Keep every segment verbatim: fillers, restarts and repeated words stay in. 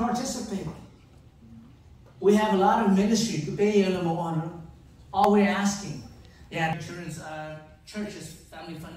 participate. We have a lot of ministry. All we're asking, yeah, churches, uh, churches, family fund,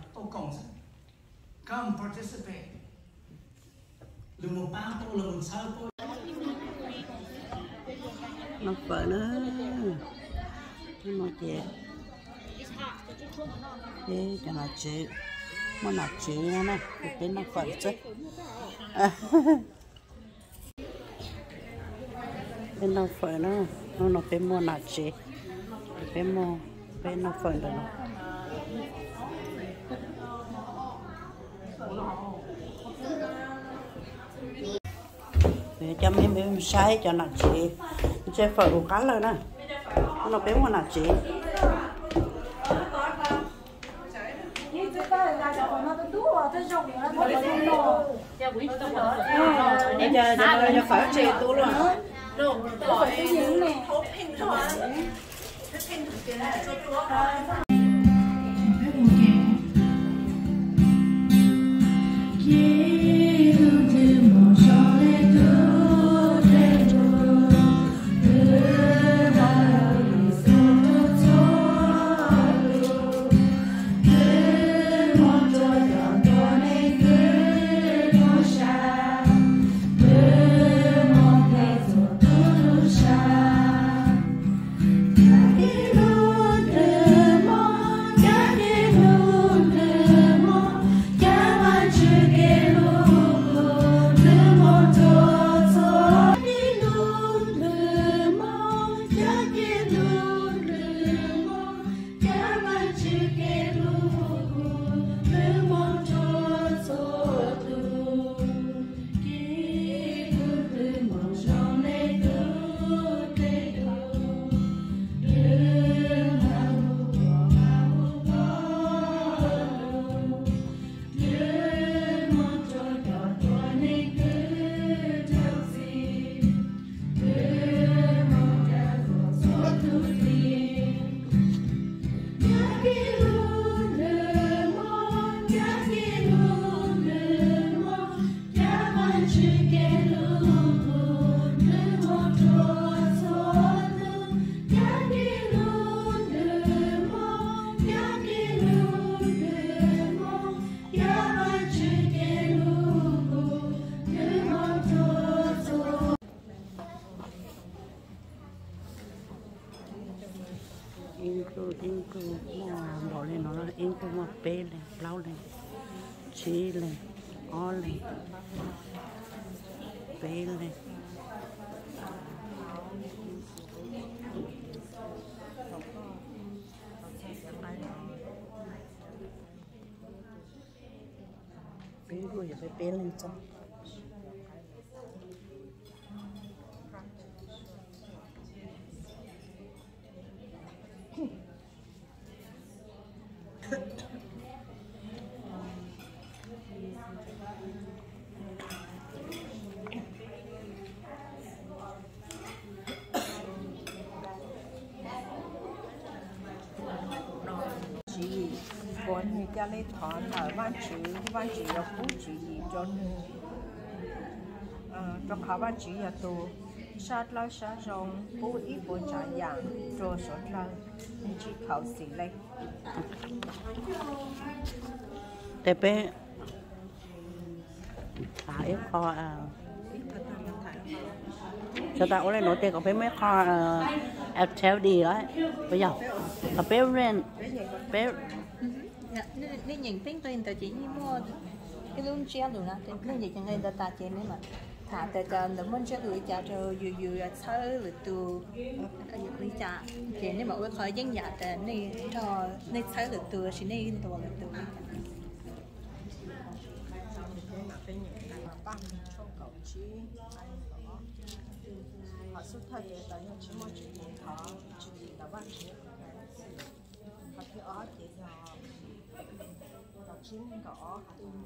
come participate. Nó phở nữa, nó chè, thế cho nó chè, mà nó chè nè, cái nó phở chứ, cái nó phở nữa, nó nó phải mua nó chè, phải mua, phải nó phở được nó. Để cho mấy mấy sai cho nó chè, chè phở đủ cá rồi nè, nó phải mua nó chè. Em giờ giờ giờ phở chè tú luôn. In cô mà bỏ lên nó là in cô mà bê lên, lau lên, chi lên, o lên, bê lên. Bê rồi phải bê lên cho. Bọn người cha lấy thọn ở ban chữ, ban chữ là phú chữ gì cho cho khảo ban chữ là tù sát lao sát rong phú ít bốn trả dạng rồi số lần chỉ khảo sĩ lấy. Để bé phải kho à cho ta lấy nổi tiền có bé mấy kho ép theo đi đấy bây giờ có bé rent bé nên nhìn tiếng tuyên từ chỉ như mua cái luôn treo luôn nè, nên gì chẳng nên ta ta chơi nữa mà thả từ từ nó muốn chơi người cha rồi dù dù là sao rồi từ người cha chơi nếu mà cái khởi dân nhà từ này cho này sao rồi từ chỉ này in đồ là từ họ xuất thân để tại nhà chỉ muốn chỉ họ chỉ là ban chỉ họ thì ở chỉ là họ chín có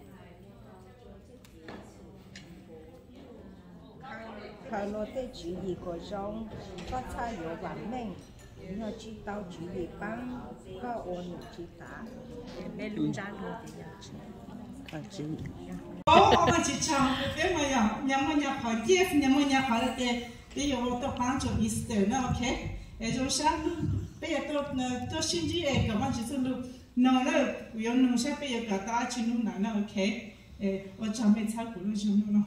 họ nói tới chỉ gì của rong có thay đổi bản mình nó chỉ tao chỉ gì bán có ổn chỉ cả để luôn ra luôn chỉ họ mà chỉ chọn cái mà giờ nhà mà nhà khỏi Jeff nhà mà nhà khỏi cái bây giờ tôi bán cho Easter nữa ok để cho sáng bây giờ tôi tôi xin chỉ để các bạn chỉ xin được nó là yêu nông sản bây giờ cả ta chỉ nông sản nữa ok để tôi chọn mấy trái của nó chúng nó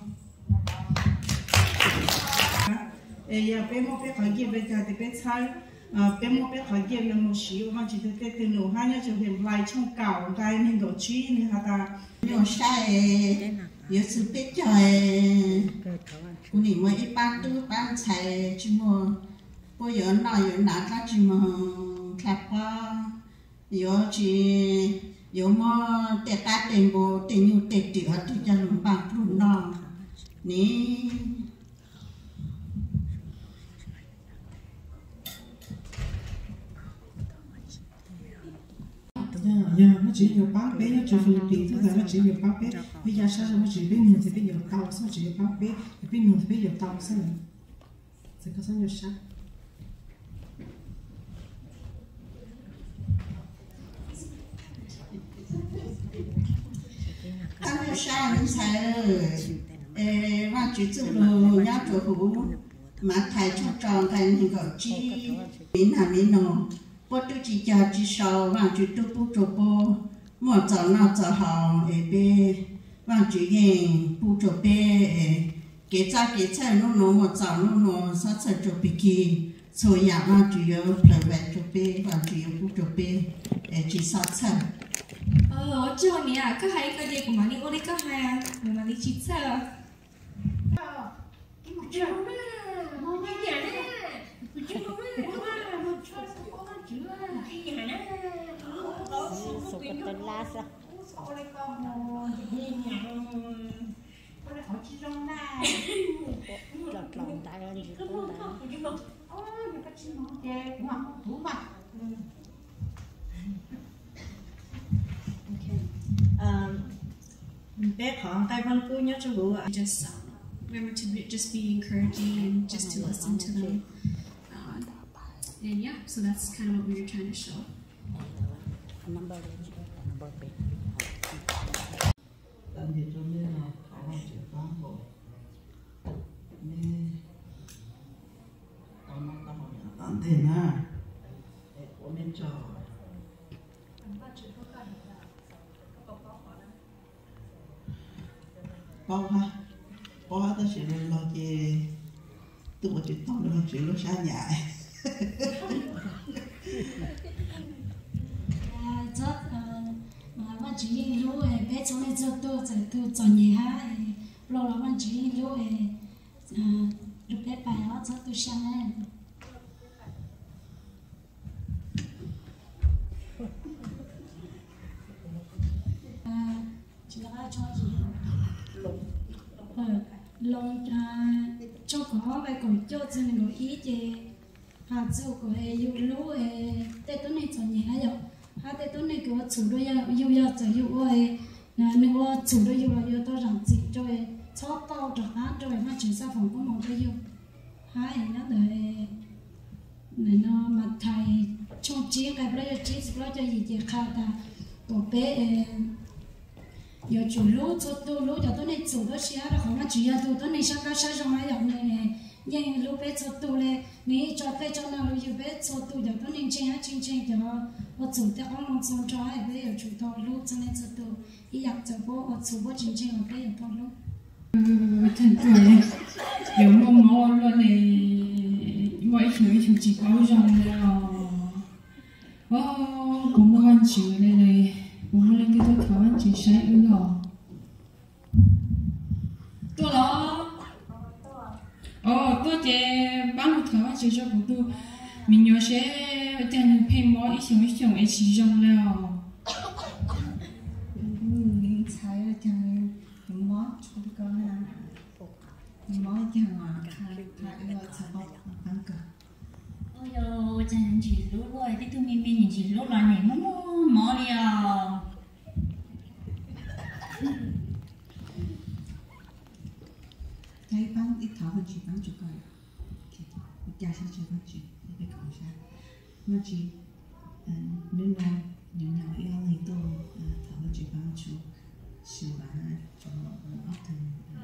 eh ya pe mo pe khagi be ta te pe chai pe mo pe khagi na mo shi ma chi te te no ha nya cho hem lai trong cào gai nên go chi ni ha ta yo sai yo su pe chai ku ni mo i pa tu pan chai chi mo po yo na yo na ka chi mo klap pa yo chi yo mo te ta te bo te nyu te ti ha tu ja lu pa pru no ni giờ nó chỉ nhiều bác bé nó chỉ Philippines thôi nó chỉ nhiều bác bé bây giờ sao nó chỉ biết nhiều thì biết nhiều tàu sao chỉ nhiều bác bé thì biết nhiều thì biết nhiều tàu sao này sẽ có sao nhiều sao ăn nhiều sao những sai và chỉ chịu rồi nhá chỗ hú mà thầy cho tròn thầy thì gọi chi miếng nào miếng nào bố tôi chỉ cho chỉ sau và chỉ tôi bố cho bố một giờ nào giờ họ để bê và chỉ nghe bố cho bê cái cha cái cha nó nó một giờ nó nó sát sát cho bê kia rồi nhà mà chỉ có phải về cho bê và chỉ có bố cho bê chỉ sát sát ờ cho nè à các hay cái gì của mà đi ô đi các hay à mà đi chít sao bé khoảng cái văn cú nhớ cho bố ạ. Just um, remember to be, just be encouraging and just to listen to them. Uh, and yeah, so that's kind of what we were trying to show. thế na của nên cho bao ha bao ha ta chỉ lo cái tôi một chuyện to nữa chuyện lúc xa nhà rất mà bạn chỉ lúc bé cháu này rất tôi sẽ tôi chọn nhẹ ha lo là bạn chỉ lúc lúc bé bài nó rất tôi sang này chỉ là cho gì lòng cho có bài cổ cho chân cổ ý chứ hà châu cổ yêu lúa tết tối nay chọn nhẹ rồi hà tết tối nay cổ chủ đôi yêu yêu cho yêu ơi nếu chủ đôi yêu là yêu tôi rằng gì rồi chót tao được hát rồi mà chuyển sang phòng có một cái yêu hai nó để này nó mà thầy trong chiến cái bây giờ chiến bây giờ gì thì khai ta cổ bé giờ chủ lúa cho tôi lúa giờ tôi này chủ đó xí đó không là chủ giờ tôi tôi này sao cái sao trong này dòng này này nhưng lúa bé cho tôi này ní cho bé cho nào lúa bé cho tôi giờ tôi này chơi hết chơi chơi giờ我chủ的我弄xong cho ai bây giờ chủ to lúa cho nên cho tôi ýอยากจะบ我主我chơi chơi我bây giờ to lúa thành tuổi giờ mò mò luôn này mọi thứ chúng chỉ có rằng là cũng có anh chịu này này cũng lên cái tôi tháo anh chỉ sai ư rồi tôi đó ờ tôi chỉ bán một tháo anh chỉ cho của tôi mình nhớ sẽ tiền thêm mỗi ít xong ít xong ấy chỉ rằng là mình thấy là thằng mó cho con là mó thằng khai khai là sao bán cả ôi yo chẳng chỉ lúc rồi thì tôi mình mình chỉ lúc là này mó mó đi à thấy bán ít thảo hơn chỉ bán chục cái giá sẽ chỉ bán chỉ để còn sao nó chỉ nên là những nhà yêu này tôi thảo hơn chỉ bán chục xíu là cho ấp thì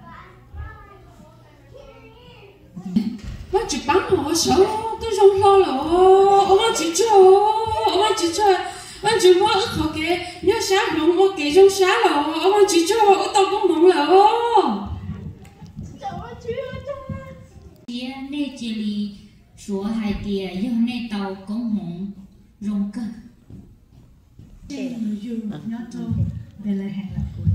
我只帮我手，都用好了，我只做，我只做，我只我好给，你要啥用我给用啥了，我只做，我到工忙了。 Tia nè chỉ li số hai tia do nè tàu công hồng rong cân. nhớ cho về lại hàng là của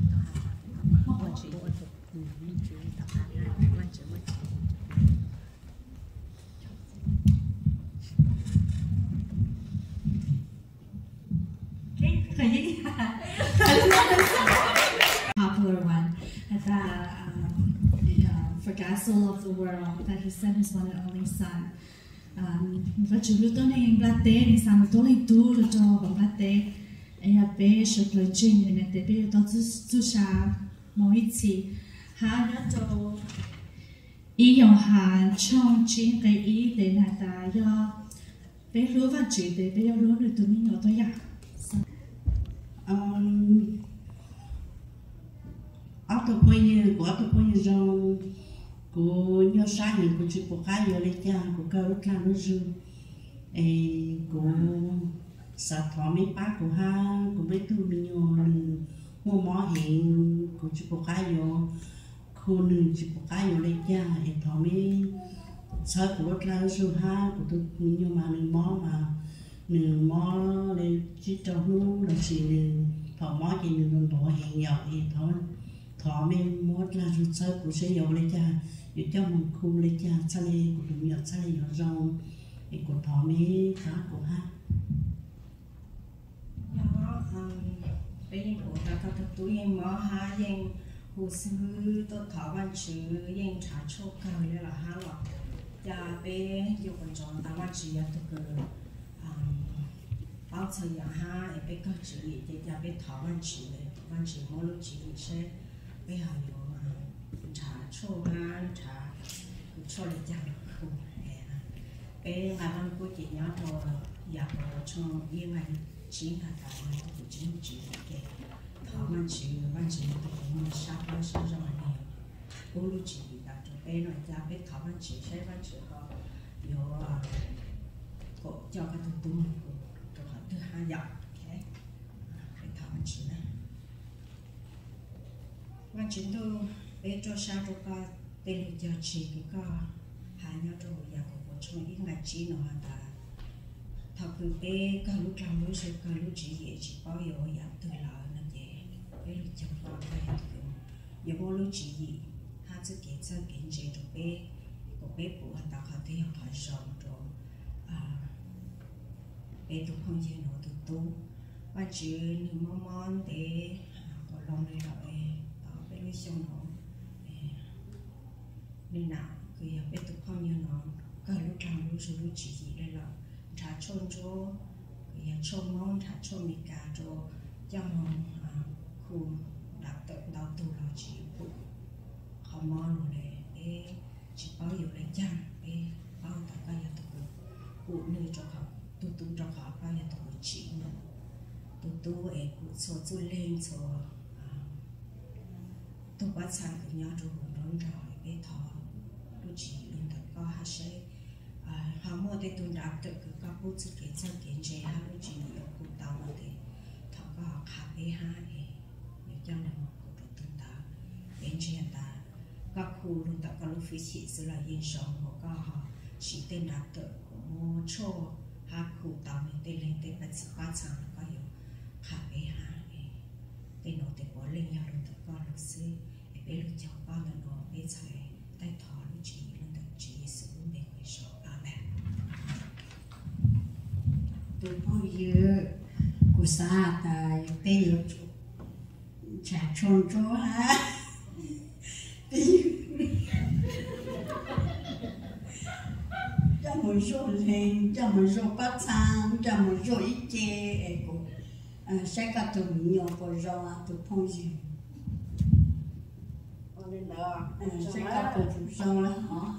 popular one that um, uh, for God so loved the world that He sent His one and only Son. Và chủ lúc đó này bát tế thì sao mà tối lên tu rồi cho bằng bát tế em là bé sụp lời trình này để bé đó chú chú sa mỗi次ha nhớ cho ý dùng hàng trong chính cái ý để là ta do béรู้ว่าchỉ để béรู้được tụi mình nhỏ tôi ya ở tụi quê như của tụi quê như rong của nhớ sáng những của chị của cái giờ lấy cha của cơ lúc làm nó rư của xã thọ mấy bác của ha của mấy tu mình nhiều mua mỏ hiện của chị của cái giờ khu nữ chị của cái giờ lấy cha thì thọ mấy xã của lúc làm rư ha của tụi mình nhiều mà nữ mỏ mà nữ mỏ lên chỉ trong nó là chỉ nữ thọ mỏ chỉ nữ đồng tổ hiện nhỏ thì thôi thọ mình muốn là rút sơ của sẽ dầu lấy cha để cho một khu lấy cha cha lê của đồng nghiệp cha lê ở rau để của thọ mấy cá của ha bây giờ của ta ta thực tụi em mở ha em hồ sơ tôi thọ văn chữ em trả cho cầu như là ha lọ cha bé yêu còn chọn ta văn chữ tôi cứ bao giờ ya ha em bé có chữ để cha bé thọ văn chữ văn chữ mỗi lúc chữ sẽ bây giờ nhiều trả cho ha trả cho lấy chăng không cái làm ăn của chị nhỏ thôi giờ cho yên này chỉ là cái của chính chị cái thọ văn chữ văn chữ tôi cũng sao nó sao ra nhiều cô lúc chị đã cho bé nói ra bé thọ văn chữ sẽ văn chữ có nhiều cổ cho cái thông tin của họ thứ hai dòng cái thọ văn chữ này văn chữ tôi bé cho sao cho ba tên giờ chỉ cái hai nhau rồi giờ của cho những ngày chỉ nó là thật sự bé cả lúc làm lúc sau cả lúc chỉ vậy chỉ bao giờ giảm từ lại nó vậy bé lúc chồng con bé thì giờ bao lúc chỉ gì hai chữ kiến cho kiến chế rồi bé của bé phụ anh ta có thể học hỏi sống rồi à bé tụi không chơi nó tụi tú và chỉ những món món để có lòng để rồi đó bé lúc sau nó nên nào cứ giờ bé tụi không như nó cả lúc làm lúc sau lúc chỉ gì đây là trả chôn cho giờ chôn món trả chôn mì cá cho cho món khu đào tự đào tù là chỉ phụ không món rồi để chỉ bao nhiêu lấy chăng để bao tất cả nhà tụi cụ nơi cho họ tụi tụi cho họ bao nhiêu tụi chỉ nữa tụi tụi ấy cụ số tụi lên số tụi bắt sang của nhau rồi lớn rồi bé thọ tụi chỉ luôn tất cả họ sẽ họ mua để tụi đào tự cứ có bút sự kiện sang kiện chế họ tụi chỉ nhiều cụ tao mà thì thọ có họ khá bé hai để cho nên một cụ tụi tụi ta bên trên ta các khu luôn ta có lúc phí chỉ sự là yên sống của các họ chỉ tên đào tự của mua cho hai khu tao mình tên lên tên bật sự quan trọng là có nhiều khá bé hai tên nó tên của lên nhau luôn ta có lúc xưa bé lúc cháu bao lần đó bé chạy tay thọ lúc chỉ luôn ta chỉ sự bên người sống amen tụi bao giờ của xã tại bé giờ trả chôn cho ha cho một số lên cho một số bắt sang cho một số ít chè cũng sẽ có tụi nhiều của rau tụi phong gì sẽ có tụi rau là họ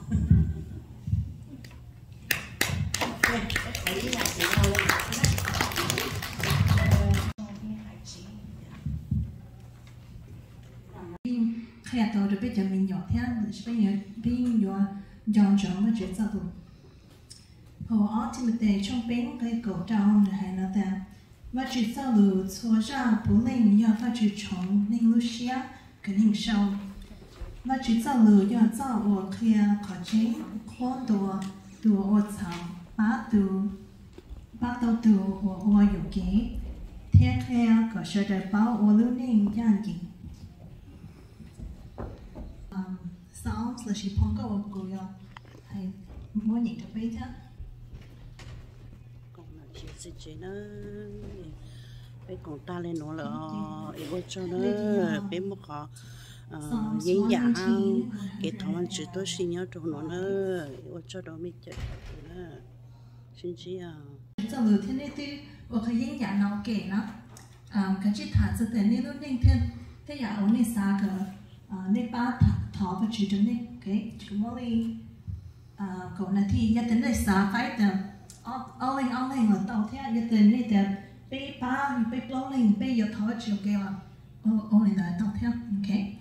chỉ bây giờ bên yo dọn dọn mà chuyện sao rồi họ ultimate trong bên cái cổ trào là hay là ta mà chuyện sao rồi xóa ra bố lên yo phát chuyện chống nên Lucia cái hình sau mà chuyện sao rồi yo tạo ở kia có chính con đồ đồ ở sau ba đồ ba đồ đồ ở ở有给贴开可是的包我都能样子。Um, sounds là chỉ phong câu của cô hay muốn nhìn thấy bây giờ. Còn là chuyện gì chứ nó, bây còn ta lên nó là, em cho nó, bây một họ, diễn giả, cái thằng anh chỉ tôi xin nhớ trong nó nữa, em cho đó mới chết nữa, xin chị à. Giờ lừa thế này thì, ở cái diễn giả nào kể nó, cái chuyện thả sự tình này luôn nên thêm, thế giả ở này xa cơ. Nên ba thọ và chữ trong này, okay, chữ mô li cậu là thì gia tính này xa phải tầm all in all in là tàu thế gia tính này tầm bê ba, bê blow lên, bê giờ thọ chữ kê là all in là tàu thế, okay.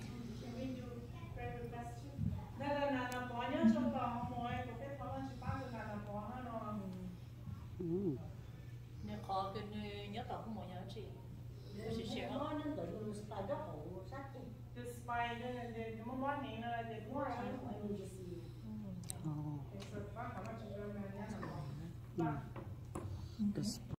Nếu có cái nhớ tàu cũng mọi nhớ chị chị sẽ nói nên tự luôn style rất hậu sát chị the spy the the the món này là the more I Oh. it's a fun how much you learn and yeah. The